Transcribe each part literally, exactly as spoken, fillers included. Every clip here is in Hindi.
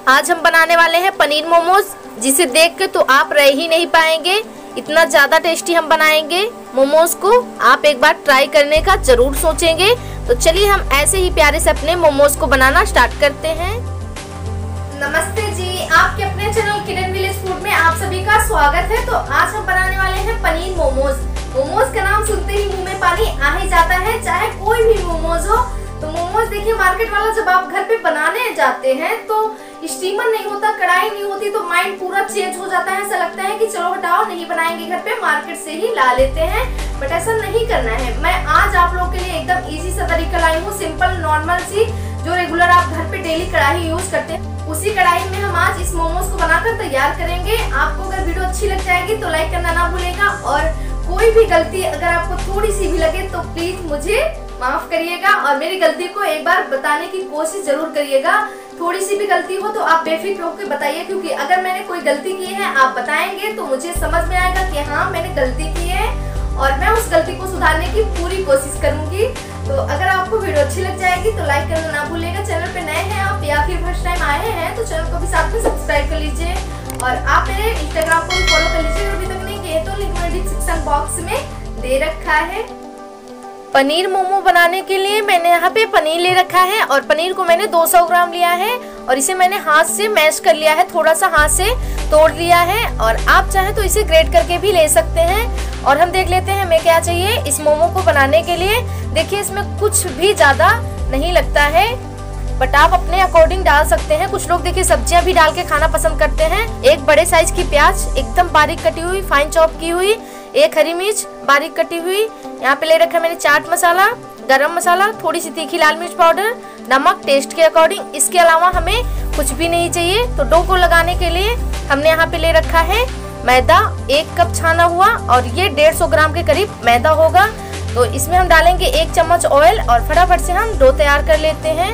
आज हम बनाने वाले हैं पनीर मोमोज, जिसे देख के तो आप रह ही नहीं पाएंगे। इतना ज़्यादा टेस्टी हम बनाएंगे मोमोज को, आप एक बार ट्राई करने का जरूर सोचेंगे। तो चलिए हम ऐसे ही प्यारे से अपने मोमोज को बनाना स्टार्ट करते हैं। नमस्ते जी, आपके अपने चैनल किरण विलेज फूड में आप सभी का स्वागत है। तो आज हम बनाने वाले हैं पनीर मोमोज। मोमोज का नाम सुनते ही मुंह में पानी आ ही जाता है, चाहे कोई भी मोमोज हो। तो मोमोज देखिए, मार्केट वाला जब आप घर पे बनाने जाते हैं तो स्टीमर नहीं होता, कढ़ाई नहीं होती, तो माइंड पूरा चेंज हो जाता है। ऐसा लगता है कि चलो हटाओ, नहीं बनाएंगे घर पे, मार्केट से ही ला लेते हैं। बट ऐसा नहीं करना है। मैं आज आप लोग के लिए एकदम इजी सा तरीका लाई हूँ, सिंपल नॉर्मल सी, जो रेगुलर आप घर पे डेली कढ़ाई यूज करते हैं, उसी कढ़ाई में हम आज इस मोमोज को बनाकर तैयार करेंगे। आपको अगर वीडियो अच्छी लग जाएगी तो लाइक करना ना भूलेगा, और कोई भी गलती अगर आपको थोड़ी सी भी लगे तो प्लीज मुझे माफ करिएगा और मेरी गलती को एक बार बताने की कोशिश जरूर करिएगा। थोड़ी सी भी गलती हो तो आप बेफिक्र होकर बताइए, क्योंकि अगर मैंने कोई गलती की है, आप बताएंगे तो मुझे समझ में आएगा कि हाँ मैंने गलती की है, और मैं उस गलती को सुधारने की पूरी कोशिश करूंगी। तो अगर आपको वीडियो अच्छी लग जाएगी तो लाइक करना ना भूलेगा। चैनल पे नए हैं आप या फिर फर्स्ट टाइम आए हैं तो चैनल को भी साथ में सब्सक्राइब कर लीजिए, और आप मेरे इंस्टाग्राम को भी फॉलो कर लीजिए अभी तक नहीं किए तो, लिंक मैंने डिस्क्रिप्शन बॉक्स में दे रखा है। पनीर मोमो बनाने के लिए मैंने यहाँ पे पनीर ले रखा है, और पनीर को मैंने दो सौ ग्राम लिया है, और इसे मैंने हाथ से मैश कर लिया है, थोड़ा सा हाथ से तोड़ लिया है, और आप चाहे तो इसे ग्रेट करके भी ले सकते हैं। और हम देख लेते हैं हमें क्या चाहिए इस मोमो को बनाने के लिए। देखिए, इसमें कुछ भी ज्यादा नहीं लगता है, बट आप अपने अकॉर्डिंग डाल सकते हैं। कुछ लोग देखिए सब्जियां भी डाल के खाना पसंद करते हैं। एक बड़े साइज की प्याज एकदम बारीक कटी हुई, फाइन चॉप की हुई, एक हरी मिर्च बारीक कटी हुई, यहाँ पे ले रखा है मैंने चाट मसाला, गरम मसाला, थोड़ी सी तीखी लाल मिर्च पाउडर, नमक टेस्ट के अकॉर्डिंग। इसके अलावा हमें कुछ भी नहीं चाहिए। तो डो को लगाने के लिए हमने यहाँ पे ले रखा है मैदा, एक कप छाना हुआ, और ये डेढ़ सौ ग्राम के करीब मैदा होगा। तो इसमें हम डालेंगे एक चम्मच ऑयल, और फटाफट से हम डो तैयार कर लेते हैं।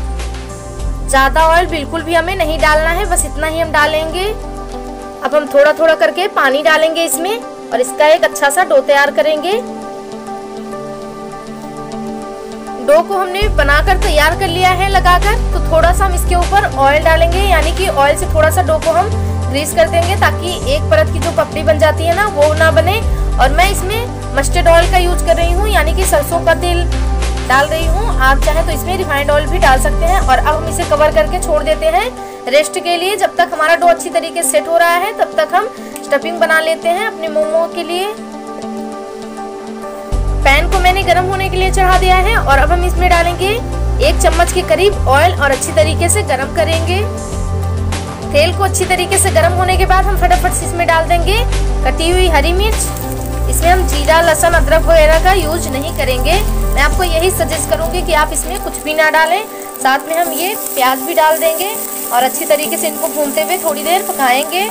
ज्यादा ऑयल बिल्कुल भी हमें नहीं डालना है, बस इतना ही हम डालेंगे। अब हम थोड़ा थोड़ा करके पानी डालेंगे इसमें, और इसका एक अच्छा सा डो तैयार करेंगे। डो को हमने बनाकर तैयार कर लिया है लगाकर, तो थोड़ा सा हम इसके ऊपर ऑयल डालेंगे, यानी कि ऑयल से थोड़ा सा डो को हम ग्रीस कर देंगे, ताकि एक परत की जो पपड़ी बन जाती है ना, वो ना बने। और मैं इसमें मस्टर्ड ऑयल का यूज कर रही हूँ, यानी कि सरसों का तेल डाल रही हूँ। आप चाहे तो इसमें रिफाइंड ऑयल भी डाल सकते हैं। और अब हम इसे कवर करके छोड़ देते हैं रेस्ट के लिए। जब तक हमारा डो अच्छी तरीके से सेट हो रहा है, तब तक हम स्टफिंग बना लेते हैं अपने मोमो के लिए। पैन को मैंने गर्म होने के लिए चढ़ा दिया है, और अब हम इसमें डालेंगे एक चम्मच के करीब ऑयल, और अच्छी तरीके से गर्म करेंगे। तेल को अच्छी तरीके से गर्म होने के बाद हम फटाफट से इसमें डाल देंगे कटी हुई हरी मिर्च। इसमें हम जीरा, लहसुन, अदरक वगैरह का यूज नहीं करेंगे। मैं आपको यही सजेस्ट करूंगी कि आप इसमें कुछ भी ना डालें। साथ में हम ये प्याज भी डाल देंगे, और अच्छी तरीके से इनको भूनते हुए थोड़ी देर पकाएंगे।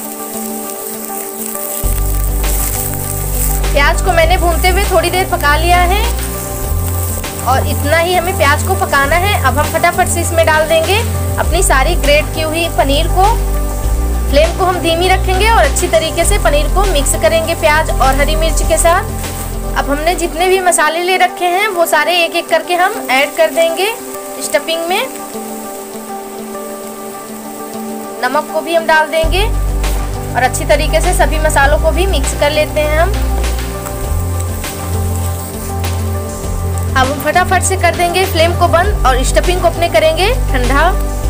प्याज को मैंने भूनते हुए थोड़ी देर पका लिया है, और इतना ही हमें प्याज को पकाना है। अब हम फटाफट से इसमें डाल देंगे अपनी सारी ग्रेट की हुई पनीर को। फ्लेम को हम धीमी रखेंगे, और अच्छी तरीके से पनीर को मिक्स करेंगे प्याज और हरी मिर्च के साथ। अब हमने जितने भी मसाले ले रखे हैं वो सारे एक एक करके हम ऐड कर देंगे स्टफिंग में। नमक को भी हम डाल देंगे, और अच्छी तरीके से सभी मसालों को भी मिक्स कर लेते हैं हम। अब हम फटाफट से कर देंगे फ्लेम को बंद, और स्टफिंग को अपने करेंगे ठंडा।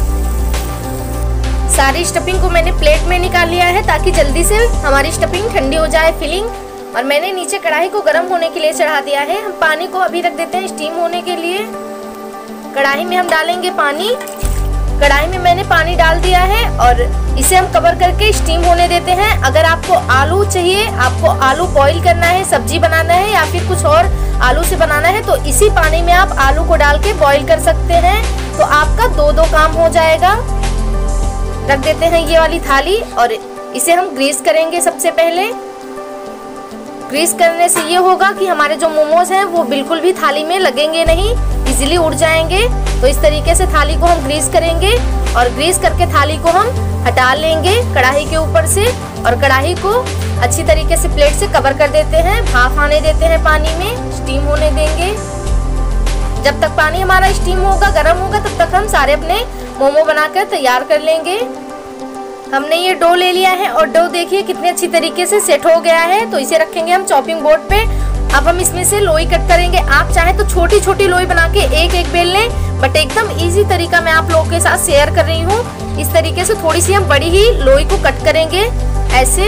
सारी स्टफिंग को मैंने प्लेट में निकाल लिया है, ताकि जल्दी से हमारी स्टफिंग ठंडी हो जाए फिलिंग। और मैंने नीचे कढ़ाई को गर्म होने के लिए चढ़ा दिया है। हम पानी को अभी रख देते हैं स्टीम होने के लिए। कढ़ाई में हम डालेंगे पानी। कढ़ाई में मैंने पानी डाल दिया है, और इसे हम कवर करके स्टीम होने देते हैं। अगर आपको आलू चाहिए, आपको आलू बॉईल करना है, सब्जी बनाना है, या फिर कुछ और आलू से बनाना है, तो इसी पानी में आप आलू को डाल के बॉईल कर सकते हैं। तो आपका दो दो काम हो जाएगा। रख देते हैं ये वाली थाली, और इसे हम ग्रीस करेंगे। सबसे पहले ग्रीस करने से ये होगा कि हमारे जो मोमोज हैं वो बिल्कुल भी थाली में लगेंगे नहीं, इजीली उड़ जाएंगे। तो इस तरीके से थाली को हम ग्रीस करेंगे, और ग्रीस करके थाली को हम हटा लेंगे कढ़ाई के ऊपर से, और कढ़ाई को अच्छी तरीके से प्लेट से कवर कर देते हैं। भाप आने देते हैं, पानी में स्टीम होने देंगे। जब तक पानी हमारा स्टीम होगा, गर्म होगा, तब तक हम सारे अपने मोमो बनाकर तैयार कर लेंगे। हमने ये डो ले लिया है और डो देखिए कितने अच्छी तरीके से सेट हो गया है। तो इसे रखेंगे हम चॉपिंग बोर्ड पे। अब हम इसमें से लोई कट करेंगे। आप चाहे तो छोटी छोटी लोई बना के एक एक बेल लें, बट एकदम इजी तरीका मैं आप लोगों के साथ शेयर कर रही हूँ। इस तरीके से थोड़ी सी हम बड़ी ही लोई को कट करेंगे ऐसे।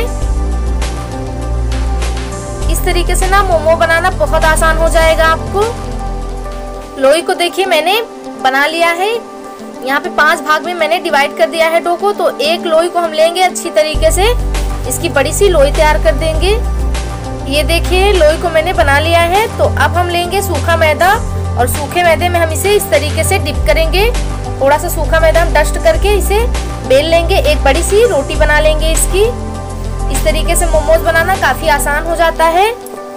इस तरीके से ना मोमो बनाना बहुत आसान हो जाएगा आपको। लोई को देखिए मैंने बना लिया है। यहाँ पे पांच भाग में मैंने डिवाइड कर दिया है डो को। तो एक लोई को हम लेंगे अच्छी तरीके से, इसकी बड़ी सी लोई तैयार कर देंगे। ये देखिए लोई को मैंने बना लिया है। तो अब हम लेंगे सूखा मैदा और सूखे मैदे में हम इसे इस तरीके से डिप करेंगे। थोड़ा सा सूखा मैदा हम डस्ट करके इसे बेल लेंगे। एक बड़ी सी रोटी बना लेंगे इसकी। इस तरीके से मोमोज बनाना काफी आसान हो जाता है।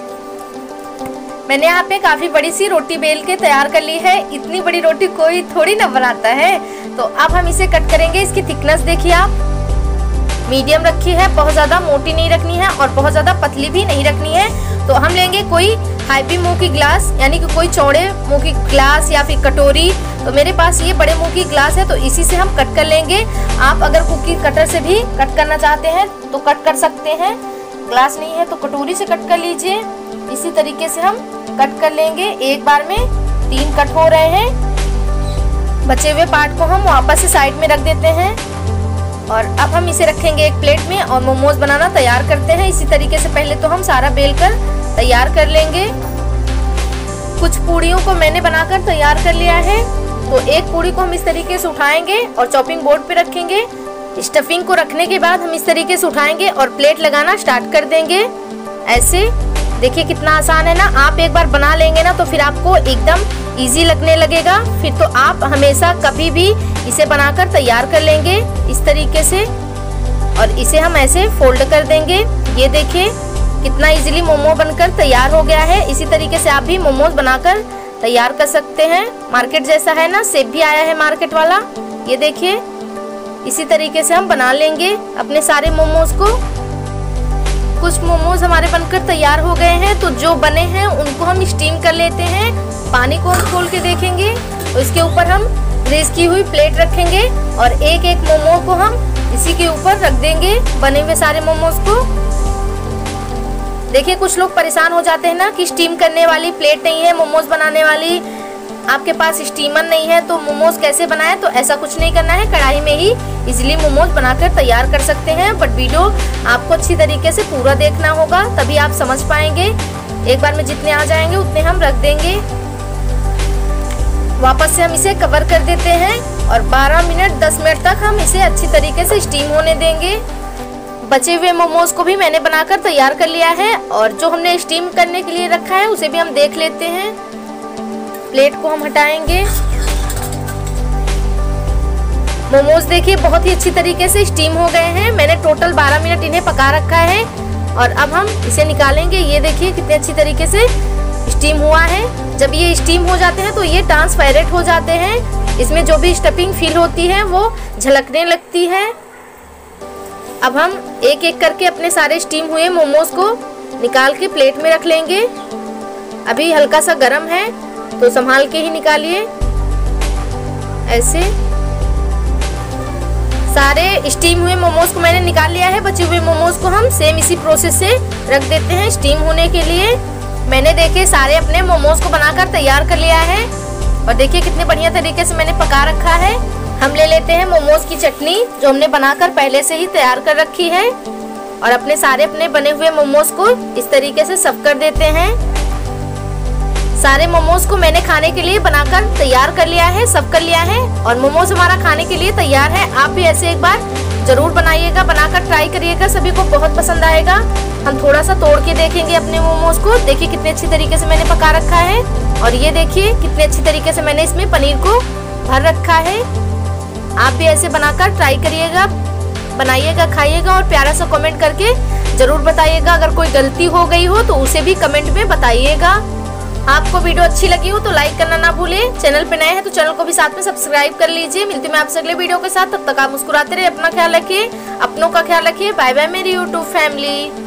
मैंने यहाँ पे काफी बड़ी सी रोटी बेल के तैयार कर ली है। इतनी बड़ी रोटी कोई थोड़ी ना बनाता है। तो अब हम इसे कट करेंगे। इसकी थिकनेस देखिए आप, मीडियम रखी है, बहुत ज्यादा मोटी नहीं रखनी है और बहुत ज्यादा पतली भी नहीं रखनी है। तो हम लेंगे कोई हाईवी मुंह की ग्लास, यानी कि कोई चौड़े मुंह की ग्लास या फिर कटोरी। तो मेरे पास ये बड़े मुंह की ग्लास है, तो इसी से हम कट कर लेंगे। आप अगर कुकी कटर से भी कट करना चाहते हैं तो कट कर सकते हैं। ग्लास नहीं है तो कटोरी से कट कर लीजिए। इसी तरीके से हम कट कर लेंगे। एक बार में तीन कट हो रहे हैं। बचे हुए पार्ट को हम वापस से साइड में रख देते हैं और अब हम इसे रखेंगे एक प्लेट में और मोमोज बनाना तैयार करते हैं। इसी तरीके से पहले तो हम सारा बेल कर तैयार कर लेंगे। कुछ पूड़ियों को मैंने बनाकर तैयार कर लिया है। तो एक पूड़ी को हम इस तरीके से उठाएंगे और चॉपिंग बोर्ड पे रखेंगे। स्टफिंग को रखने के बाद हम इस तरीके से उठाएंगे और प्लेट लगाना स्टार्ट कर देंगे ऐसे। देखिए कितना आसान है ना। आप एक बार बना लेंगे ना तो फिर आपको एकदम इजी लगने लगेगा। फिर तो आप हमेशा कभी भी इसे बनाकर तैयार कर लेंगे इस तरीके से। और इसे हम ऐसे फोल्ड कर देंगे। ये देखिए कितना इजीली मोमो बनकर तैयार हो गया है। इसी तरीके से आप भी मोमोज बनाकर तैयार कर सकते हैं। मार्केट जैसा है ना, शेप भी आया है मार्केट वाला। ये देखिए इसी तरीके से हम बना लेंगे अपने सारे मोमोज को। कुछ मोमोज हमारे बनकर तैयार हो गए हैं। तो जो बने हैं उनको हम स्टीम कर लेते हैं। पानी को हम खोल के देखेंगे तो इसके ऊपर हम ग्रीस की हुई प्लेट रखेंगे और एक एक मोमो को हम इसी के ऊपर रख देंगे, बने हुए सारे मोमोज को। देखिए कुछ लोग परेशान हो जाते हैं ना कि स्टीम करने वाली प्लेट नहीं है, मोमोज बनाने वाली, आपके पास स्टीमर नहीं है तो मोमोज कैसे बनाए। तो ऐसा कुछ नहीं करना है, कढ़ाई में ही इजीली मोमोज बनाकर तैयार कर सकते हैं। बट वीडियो आपको अच्छी तरीके से पूरा देखना होगा, तभी आप समझ पाएंगे। एक बार में जितने आ जाएंगे उतने हम रख देंगे। वापस से हम इसे कवर कर देते हैं और बारह मिनट दस मिनट तक हम इसे अच्छी तरीके से स्टीम होने देंगे। बचे हुए मोमोज को भी मैंने बनाकर तैयार कर लिया है और जो हमने स्टीम करने के लिए रखा है उसे भी हम देख लेते हैं। प्लेट को हम हटाएंगे। मोमोज देखिए बहुत ही अच्छी तरीके से स्टीम हो गए हैं। मैंने टोटल बारह मिनट इन्हें पका रखा है और अब हम इसे निकालेंगे। ये देखिए कितने अच्छी तरीके से स्टीम हुआ है। जब ये स्टीम हो जाते हैं तो ये ट्रांसपेरेंट हो जाते हैं। इसमें जो भी स्टफिंग फिल होती है वो झलकने लगती है। अब हम एक एक करके अपने सारे स्टीम हुए मोमोज को निकाल के प्लेट में रख लेंगे। अभी हल्का सा गर्म है तो संभाल के ही निकालिए ऐसे। सारे स्टीम हुए मोमोज को मैंने निकाल लिया है। बचे हुए मोमोज को हम सेम इसी प्रोसेस से रख देते हैं स्टीम होने के लिए। मैंने देखिए सारे अपने मोमोज को बनाकर तैयार कर लिया है और देखिए कितने बढ़िया तरीके से मैंने पका रखा है। हम ले लेते हैं मोमोज की चटनी जो हमने बनाकर पहले से ही तैयार कर रखी है और अपने सारे अपने बने हुए मोमोज को इस तरीके से सर्व कर देते हैं। सारे मोमोज को मैंने खाने के लिए बनाकर तैयार कर लिया है, सर्व कर लिया है और मोमोज हमारा खाने के लिए तैयार है। आप भी ऐसे एक बार जरूर बनाइएगा, बनाकर ट्राई करिएगा, सभी को बहुत पसंद आएगा। हम थोड़ा सा तोड़ के देखेंगे अपने मोमोज को। देखिए कितने अच्छी तरीके से मैंने पका रखा है और ये देखिए कितने अच्छी तरीके से मैंने इसमें पनीर को भर रखा है। आप भी ऐसे बनाकर ट्राई करिएगा, बनाइएगा, खाइएगा और प्यारा सा कमेंट करके जरूर बताइएगा। अगर कोई गलती हो गई हो तो उसे भी कमेंट में बताइएगा। आपको वीडियो अच्छी लगी हो तो लाइक करना ना भूलें। चैनल पे नए हैं तो चैनल को भी साथ में सब्सक्राइब कर लीजिए। मिलती मैं आपसे अगले वीडियो के साथ, तब तक आप मुस्कुराते रहिए, अपना ख्याल रखिए, अपनों का ख्याल रखिए। बाय बाय मेरी यूट्यूब फैमिली।